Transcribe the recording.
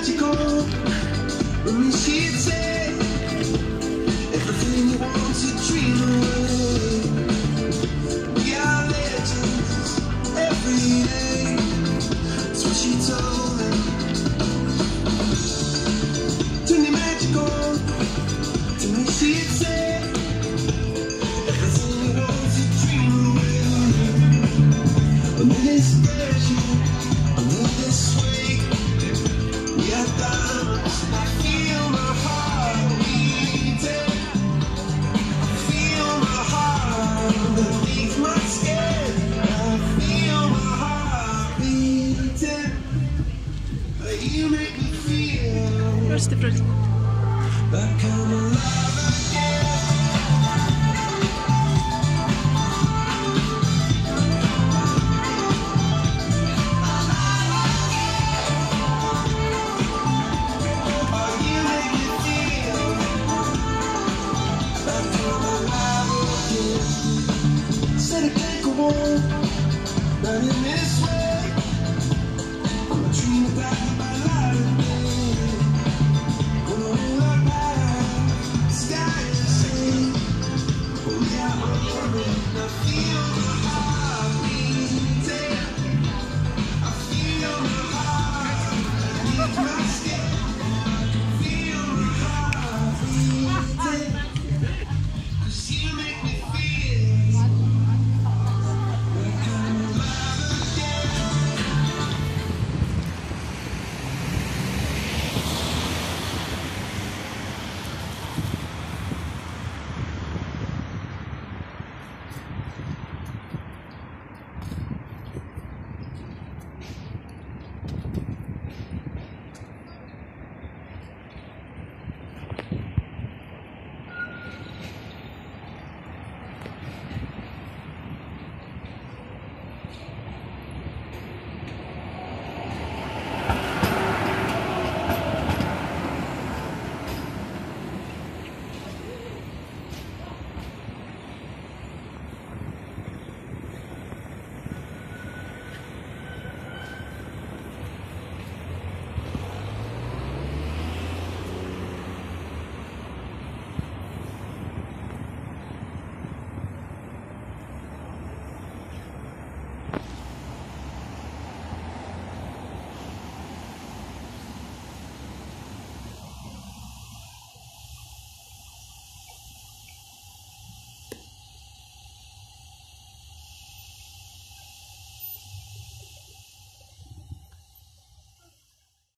magical. When she'd say everything you want to dream away. We are legends every day. That's what she told me. Turn your magical. To me she'd say everything you want to dream away. I'm in this version, I'm in this way. We are diamonds, I feel my heart beating. I feel my heart underneath my skin. I feel my heart beating. You make me feel Rösti fröst. like I'm alive.